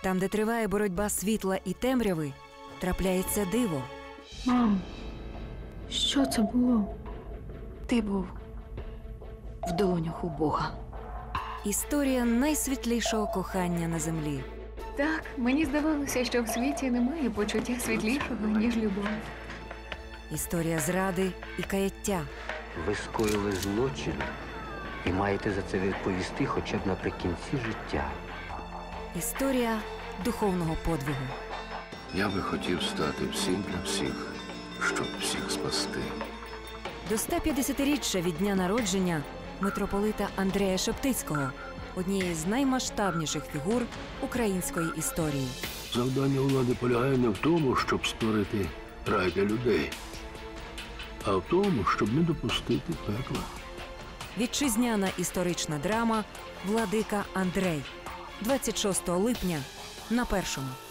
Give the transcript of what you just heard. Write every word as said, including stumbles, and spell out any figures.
Там, де триває боротьба світла і темряви, трапляється диво. Мам, що це було? Ти був в долонях у Бога. Історія найсвітлішого кохання на землі. Так, мені здавалося, що в світі немає почуття світлішого, ніж любов. Історія зради і каяття. Ви скоїли злочин і маєте за це відповісти хоча б наприкінці життя. Історія духовного подвигу. Я би хотів стати всім для всіх, щоб всіх спасти. До сто п'ятдесятиріччя від дня народження митрополита Андрея Шептицького, однієї з наймасштабніших фігур української історії. Завдання влади полягає не в тому, щоб створити рай для людей, а в тому, щоб не допустити пекла. Вітчизняна історична драма «Владика Андрей» двадцять шостого липня на Першому.